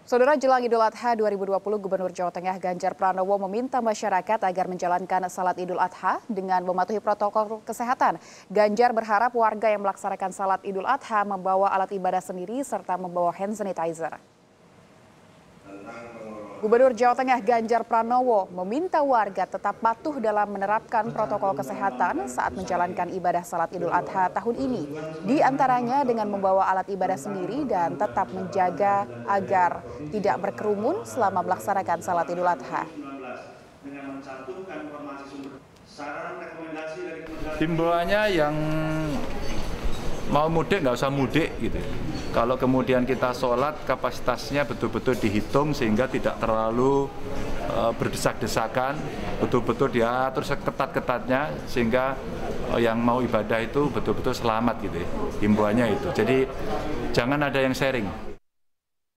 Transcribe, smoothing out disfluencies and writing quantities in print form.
Saudara, jelang Idul Adha 2020, Gubernur Jawa Tengah Ganjar Pranowo meminta masyarakat agar menjalankan salat Idul Adha dengan mematuhi protokol kesehatan. Ganjar berharap warga yang melaksanakan salat Idul Adha membawa alat ibadah sendiri serta membawa hand sanitizer. Gubernur Jawa Tengah Ganjar Pranowo meminta warga tetap patuh dalam menerapkan protokol kesehatan saat menjalankan ibadah salat Idul Adha tahun ini. Di antaranya dengan membawa alat ibadah sendiri dan tetap menjaga agar tidak berkerumun selama melaksanakan salat Idul Adha. Himbauannya yang mau mudik nggak usah mudik gitu. Kalau kemudian kita sholat, kapasitasnya betul-betul dihitung sehingga tidak terlalu berdesak-desakan, betul-betul diatur seketat-ketatnya sehingga yang mau ibadah itu betul-betul selamat gitu. Himbauannya itu. Jadi jangan ada yang sharing.